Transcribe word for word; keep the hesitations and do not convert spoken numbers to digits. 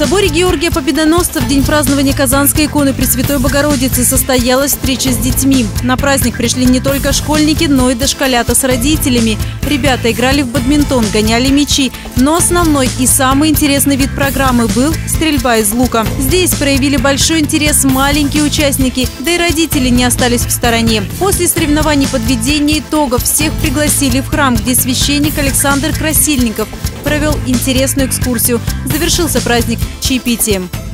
соборе Георгия Победоносца в день празднования Казанской иконы Пресвятой Богородицы состоялась встреча с детьми. На праздник пришли не только школьники, но и дошколята с родителями. Ребята играли в бадминтон, гоняли мячи. Но основной и самый интересный вид программы был стрельба из лука. Здесь проявили большой интерес маленькие участники, да и родители не остались в стороне. После соревнований подведения итогов всех пригласили в храм, где священник Александр Красильников провел интересную экскурсию. Завершился праздник чаепитием.